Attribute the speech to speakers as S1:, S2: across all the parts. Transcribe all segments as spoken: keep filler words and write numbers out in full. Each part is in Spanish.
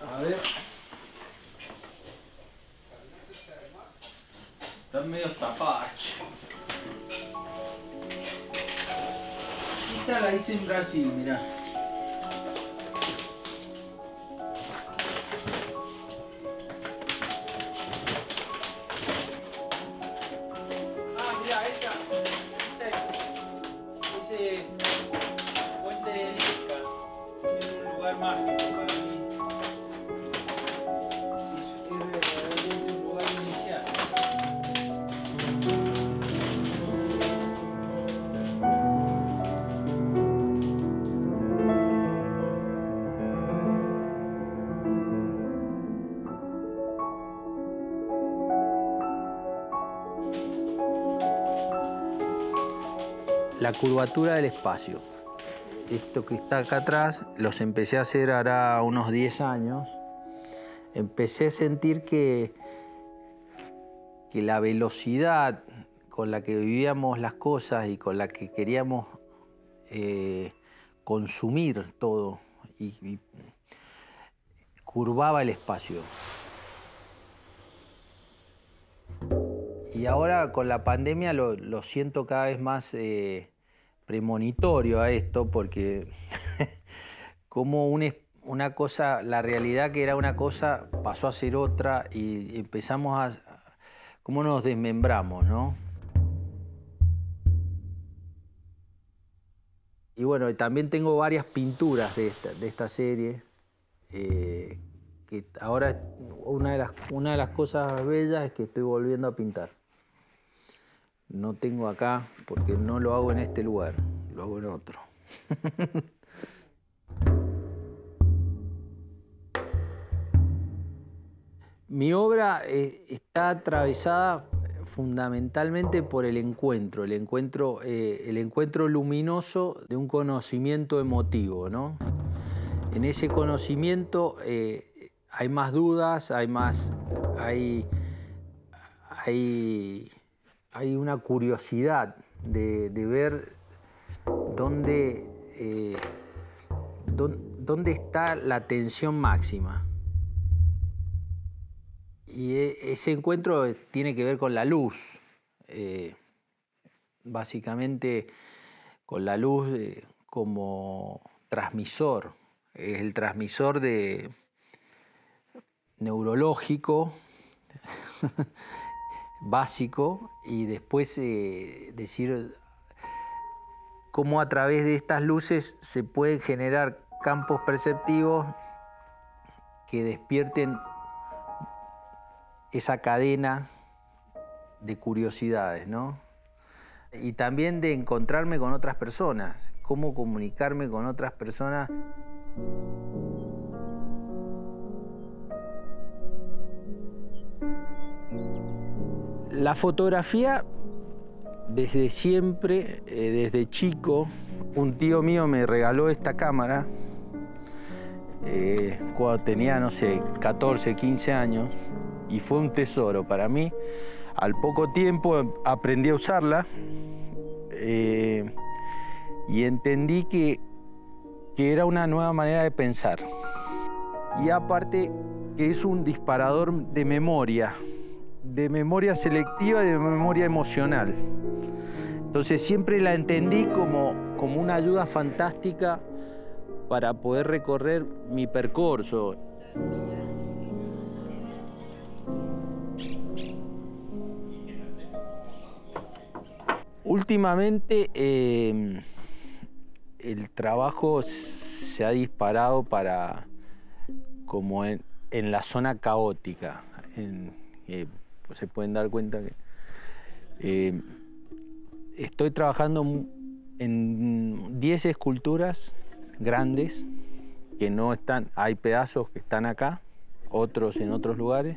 S1: A ver. Están medio tapadas. Esta la hice en Brasil, mirá. Ah, mirá, esta. Esta es ese puente de Lica. Es un lugar mágico para mí. Es verdaderamente un lugar inicial. La curvatura del espacio. Esto que está acá atrás, los empecé a hacer hará unos diez años. Empecé a sentir que, que la velocidad con la que vivíamos las cosas y con la que queríamos eh, consumir todo, y, y curvaba el espacio. Y ahora con la pandemia lo, lo siento cada vez más eh, premonitorio a esto, porque como un, una cosa, la realidad que era una cosa pasó a ser otra y empezamos a... cómo nos desmembramos, ¿no? Y bueno, también tengo varias pinturas de esta, de esta serie, eh, que ahora una de, las, una de las cosas bellas es que estoy volviendo a pintar. No tengo acá, porque no lo hago en este lugar, lo hago en otro. Mi obra eh, está atravesada fundamentalmente por el encuentro, el encuentro, eh, el encuentro luminoso de un conocimiento emotivo, ¿no? En ese conocimiento eh, hay más dudas, hay más, hay, hay, hay una curiosidad de, de ver dónde, eh, dónde, dónde está la tensión máxima. Y ese encuentro tiene que ver con la luz, eh, básicamente con la luz eh, como transmisor, es el transmisor de, neurológico, básico, y después eh, decir cómo a través de estas luces se pueden generar campos perceptivos que despierten esa cadena de curiosidades, ¿no? Y también de encontrarme con otras personas, cómo comunicarme con otras personas. La fotografía, desde siempre, eh, desde chico, un tío mío me regaló esta cámara eh, cuando tenía, no sé, catorce, quince años. Y fue un tesoro para mí. Al poco tiempo aprendí a usarla eh, y entendí que, que era una nueva manera de pensar. Y aparte que es un disparador de memoria, de memoria selectiva y de memoria emocional. Entonces siempre la entendí como, como una ayuda fantástica para poder recorrer mi percurso. Últimamente eh, el trabajo se ha disparado para como en, en la zona caótica. En, eh, pues se pueden dar cuenta que eh, estoy trabajando en diez esculturas grandes que no están, hay pedazos que están acá, otros en otros lugares.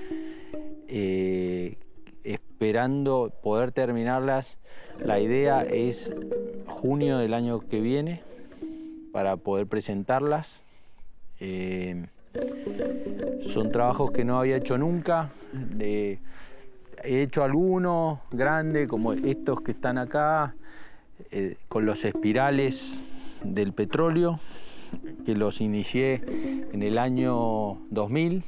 S1: Eh, esperando poder terminarlas. La idea es junio del año que viene para poder presentarlas. Eh, son trabajos que no había hecho nunca. De, he hecho algunos grandes, como estos que están acá, eh, con los espirales del petróleo. que los inicié en el año dos mil.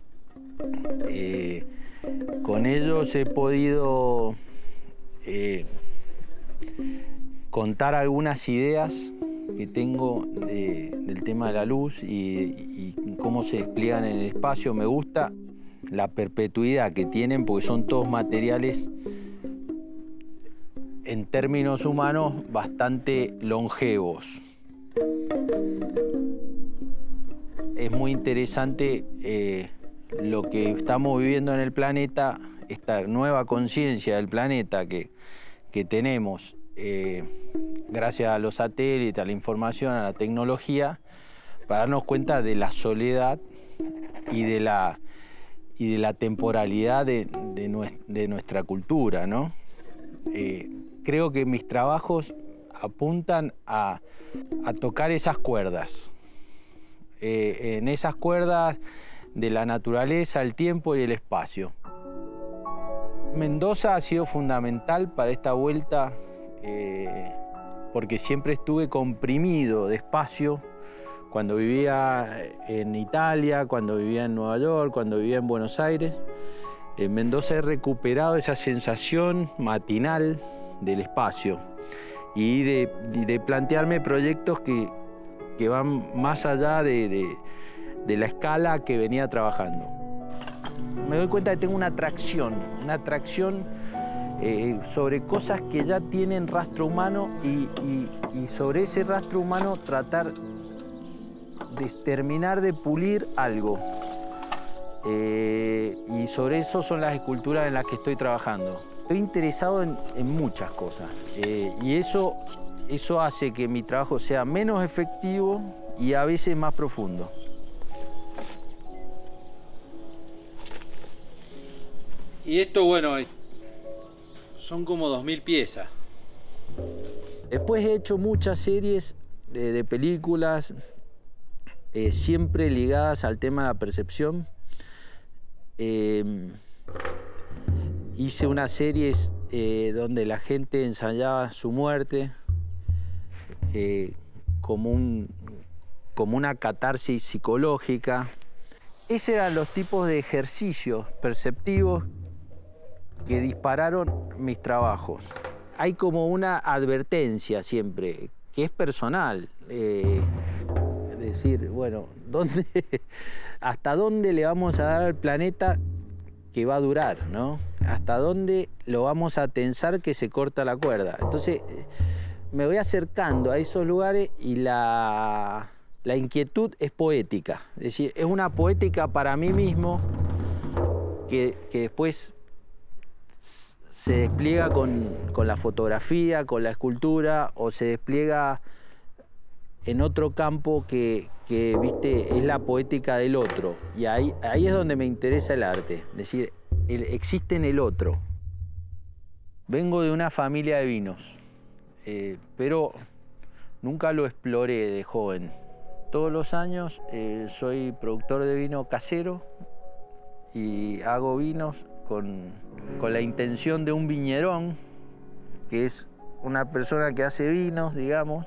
S1: Eh, con ellos he podido eh, contar algunas ideas que tengo de, del tema de la luz y, y cómo se despliegan en el espacio. Me gusta la perpetuidad que tienen porque son todos materiales en términos humanos bastante longevos. Es muy interesante eh, lo que estamos viviendo en el planeta, esta nueva conciencia del planeta que, que tenemos eh, gracias a los satélites, a la información, a la tecnología, para darnos cuenta de la soledad y de la, y de la temporalidad de, de, nuestra, de nuestra cultura, ¿no? Eh, creo que mis trabajos apuntan a, a tocar esas cuerdas. Eh, en esas cuerdas de la naturaleza, el tiempo y el espacio. Mendoza ha sido fundamental para esta vuelta eh, porque siempre estuve comprimido de espacio cuando vivía en Italia, cuando vivía en Nueva York, cuando vivía en Buenos Aires. En Mendoza he recuperado esa sensación matinal del espacio y de, de plantearme proyectos que, que van más allá de, de, de la escala que venía trabajando. Me doy cuenta que tengo una atracción, una atracción eh, sobre cosas que ya tienen rastro humano y, y, y sobre ese rastro humano tratar de terminar de pulir algo. Eh, y sobre eso son las esculturas en las que estoy trabajando. Estoy interesado en, en muchas cosas eh, y eso, eso hace que mi trabajo sea menos efectivo y a veces más profundo. Y esto, bueno, son como dos mil piezas. Después he hecho muchas series de, de películas, eh, siempre ligadas al tema de la percepción. Eh, hice unas series eh, donde la gente ensayaba su muerte eh, como, un, como una catarsis psicológica. Esos eran los tipos de ejercicios perceptivos que dispararon mis trabajos. Hay como una advertencia siempre, que es personal. Eh, es decir, bueno, ¿dónde, ¿hasta dónde le vamos a dar al planeta que va a durar, ¿no? ¿Hasta dónde lo vamos a tensar que se corta la cuerda? Entonces, me voy acercando a esos lugares y la, la inquietud es poética. Es decir, es una poética para mí mismo que, que después se despliega con, con la fotografía, con la escultura, o se despliega en otro campo que, que viste, es la poética del otro. Y ahí, ahí es donde me interesa el arte. Es decir, el, existe en el otro. Vengo de una familia de vinos, eh, pero nunca lo exploré de joven. Todos los años eh, soy productor de vino casero y hago vinos con, con la intención de un viñerón, que es una persona que hace vinos, digamos.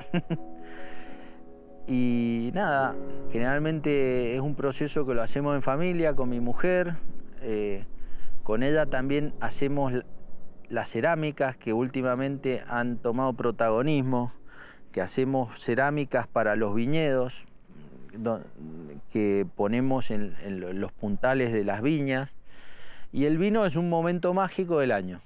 S1: Y nada, generalmente es un proceso que lo hacemos en familia, con mi mujer. Eh, con ella también hacemos las cerámicas que últimamente han tomado protagonismo, que hacemos cerámicas para los viñedos, que ponemos en, en los puntales de las viñas. Y el vino es un momento mágico del año.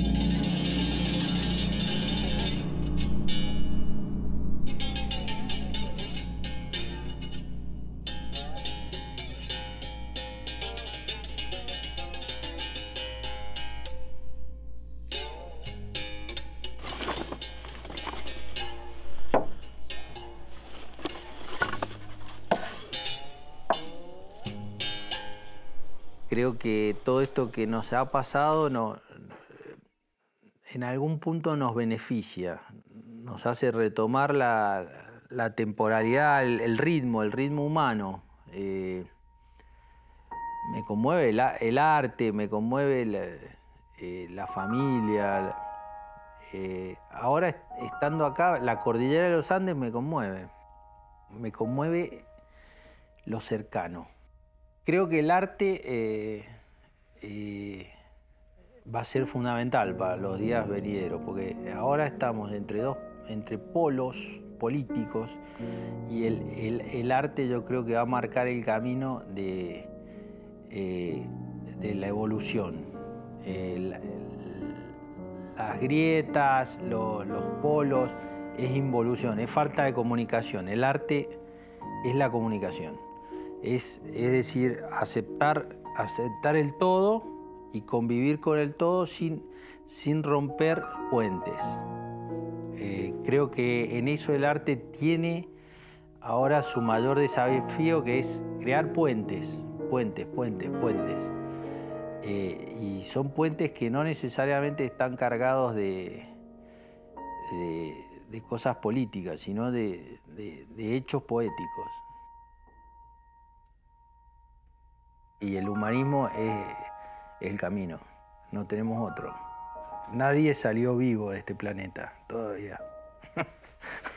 S1: Creo que todo esto que nos ha pasado no, en algún punto nos beneficia, nos hace retomar la, la temporalidad, el, el ritmo, el ritmo humano. Eh, me conmueve el, el arte, me conmueve la, eh, la familia. Eh, ahora, estando acá, la cordillera de los Andes me conmueve. Me conmueve lo cercano. Creo que el arte eh, eh, va a ser fundamental para los días venideros, porque ahora estamos entre dos, entre polos políticos, y el, el, el arte yo creo que va a marcar el camino de, eh, de la evolución. El, el, las grietas, lo, los polos, es involución, es falta de comunicación. El arte es la comunicación. Es, es decir, aceptar, aceptar el todo y convivir con el todo sin, sin romper puentes. Eh, creo que en eso el arte tiene ahora su mayor desafío, que es crear puentes, puentes, puentes, puentes. Eh, y son puentes que no necesariamente están cargados de, de, de cosas políticas, sino de, de, de hechos poéticos. Y el humanismo es, es el camino, no tenemos otro. Nadie salió vivo de este planeta todavía.